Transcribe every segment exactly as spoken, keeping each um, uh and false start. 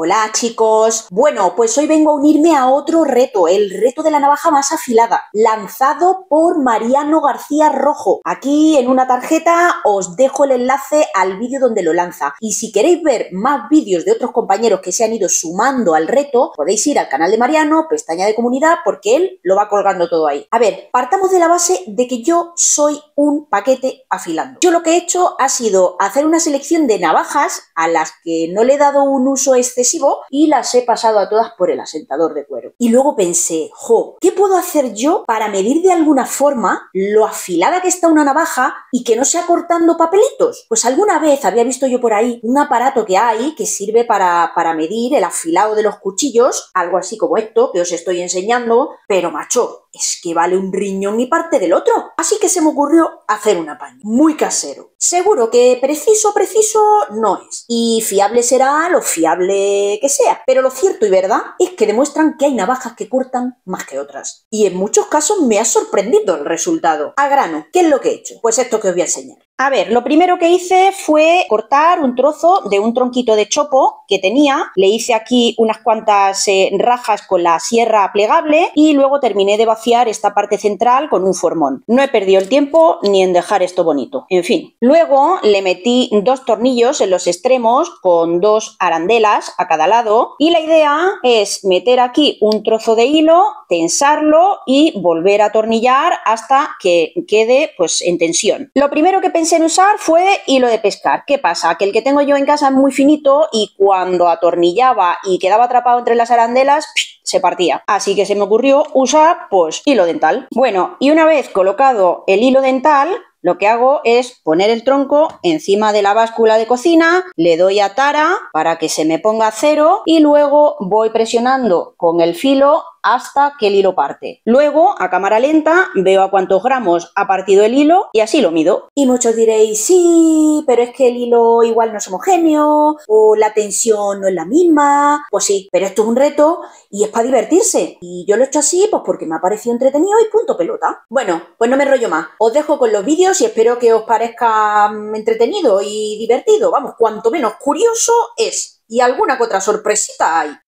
Hola chicos, bueno pues hoy vengo a unirme a otro reto, el reto de la navaja más afilada, lanzado por Mariano García Rojo. Aquí en una tarjeta os dejo el enlace al vídeo donde lo lanza y si queréis ver más vídeos de otros compañeros que se han ido sumando al reto, podéis ir al canal de Mariano, pestaña de comunidad, porque él lo va colgando todo ahí. A ver, partamos de la base de que yo soy un paquete afilando. Yo lo que he hecho ha sido hacer una selección de navajas a las que no le he dado un uso excesivo y las he pasado a todas por el asentador de cuero. Y luego pensé, jo, ¿qué puedo hacer yo para medir de alguna forma lo afilada que está una navaja y que no sea cortando papelitos? Pues alguna vez había visto yo por ahí un aparato que hay que sirve para, para medir el afilado de los cuchillos, algo así como esto que os estoy enseñando, pero macho, es que vale un riñón y parte del otro. Así que se me ocurrió hacer un apaño, muy casero. Seguro que preciso, preciso no es. Y fiable será lo fiable que sea. Pero lo cierto y verdad es que demuestran que hay navajas que cortan más que otras. Y en muchos casos me ha sorprendido el resultado. A grano, ¿qué es lo que he hecho? Pues esto que os voy a enseñar. A ver, lo primero que hice fue cortar un trozo de un tronquito de chopo que tenía. Le hice aquí unas cuantas eh, rajas con la sierra plegable y luego terminé de vaciar esta parte central con un formón. No he perdido el tiempo ni en dejar esto bonito. En fin. Luego le metí dos tornillos en los extremos con dos arandelas a cada lado y la idea es meter aquí un trozo de hilo, tensarlo y volver a atornillar hasta que quede pues en tensión. Lo primero que pensé en usar fue hilo de pescar. ¿Qué pasa? Que el que tengo yo en casa es muy finito y cuando atornillaba y quedaba atrapado entre las arandelas, ¡psh!, se partía. Así que se me ocurrió usar pues hilo dental. Bueno, y una vez colocado el hilo dental, lo que hago es poner el tronco encima de la báscula de cocina, le doy a tara para que se me ponga a cero y luego voy presionando con el filo hasta que el hilo parte. Luego, a cámara lenta, veo a cuántos gramos ha partido el hilo y así lo mido. Y muchos diréis, sí, pero es que el hilo igual no es homogéneo o la tensión no es la misma. Pues sí, pero esto es un reto y es para divertirse. Y yo lo he hecho así pues porque me ha parecido entretenido y punto pelota. Bueno, pues no me enrollo más. Os dejo con los vídeos y espero que os parezca entretenido y divertido. Vamos, cuanto menos curioso es. Y alguna que otra sorpresita hay.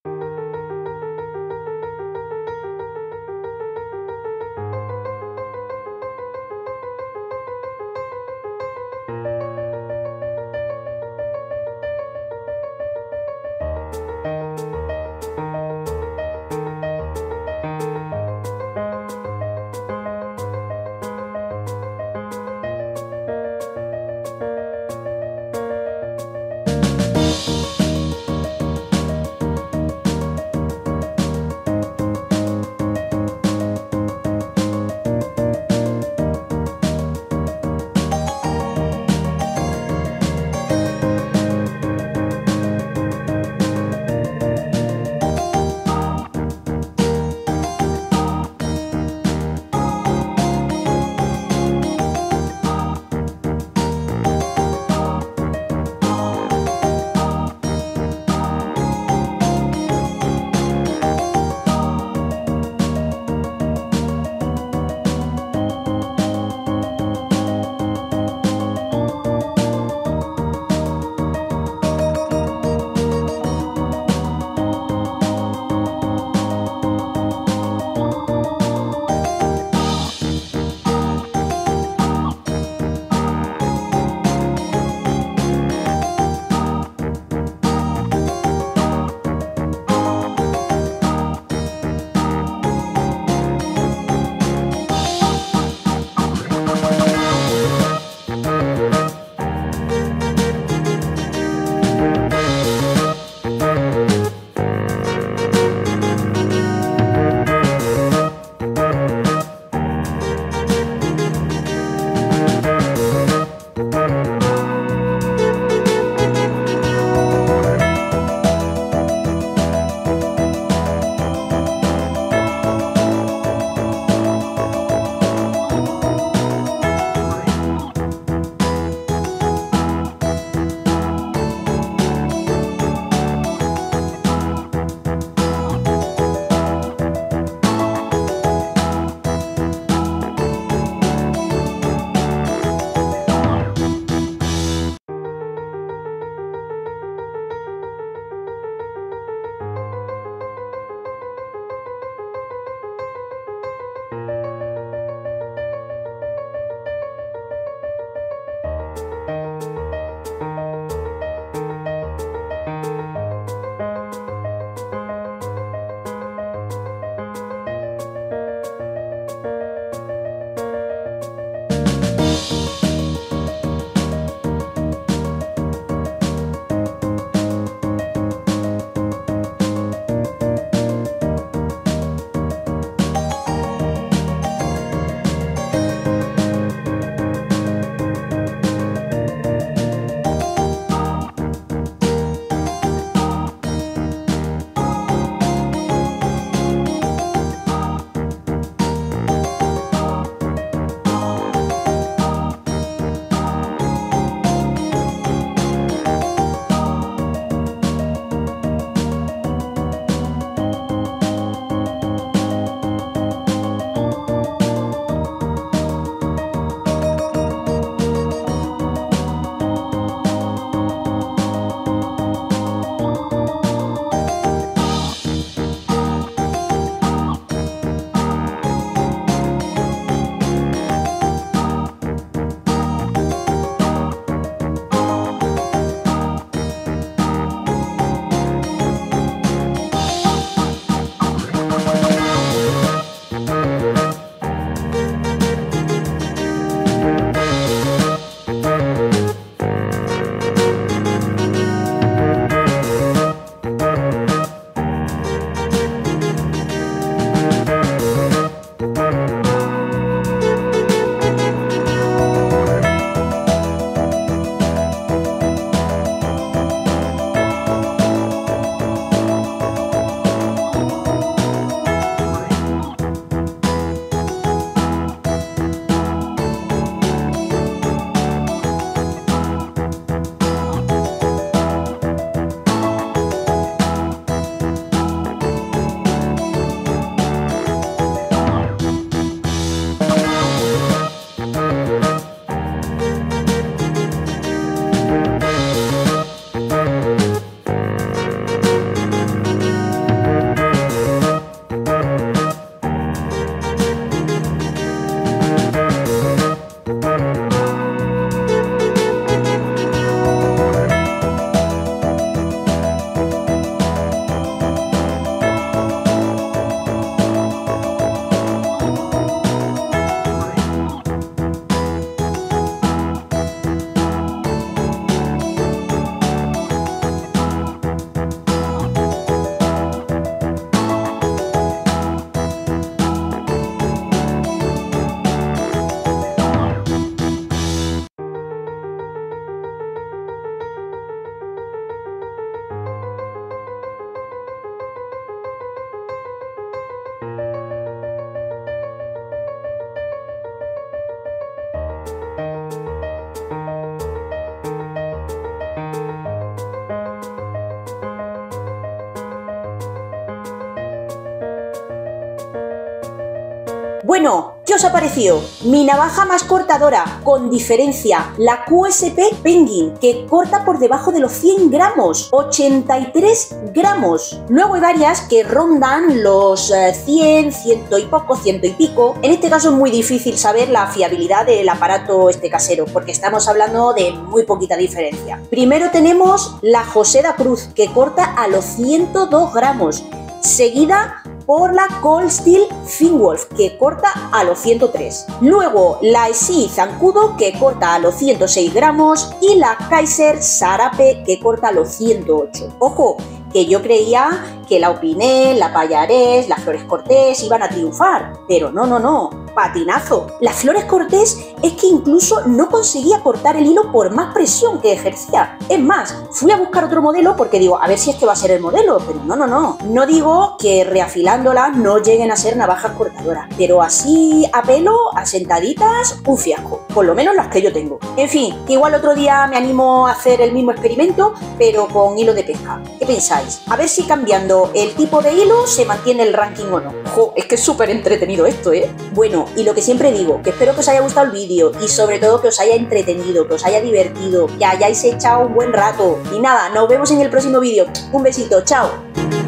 Bueno, ¿qué os ha parecido? Mi navaja más cortadora, con diferencia, la Q S P Penguin, que corta por debajo de los cien gramos, ochenta y tres gramos. Luego hay varias que rondan los eh, cien, ciento y poco, ciento y pico. En este caso es muy difícil saber la fiabilidad del aparato este casero, porque estamos hablando de muy poquita diferencia. Primero tenemos la José da Cruz, que corta a los ciento dos gramos, seguida por la Cold Steel Finwolf, que corta a los ciento tres. Luego la Essie Zancudo, que corta a los ciento seis gramos, y la Kaiser Sarape, que corta a los ciento ocho. Ojo, que yo creía que la Opinel, la Pallarés, las Flores Cortés iban a triunfar, pero no, no, no, patinazo. Las Flores Cortés es que incluso no conseguía cortar el hilo por más presión que ejercía. Es más, fui a buscar otro modelo porque digo, a ver si este va a ser el modelo, pero no, no, no. No digo que reafilándolas no lleguen a ser navajas cortadoras, pero así a pelo, asentaditas, un fiasco. Por lo menos las que yo tengo. En fin, que igual otro día me animo a hacer el mismo experimento, pero con hilo de pesca. ¿Qué pensáis? A ver si cambiando el tipo de hilo se mantiene el ranking o no. Jo, es que es súper entretenido esto, ¿eh? Bueno, y lo que siempre digo, que espero que os haya gustado el vídeo y sobre todo que os haya entretenido, que os haya divertido, que hayáis echado un buen rato. Y nada, nos vemos en el próximo vídeo. Un besito, chao.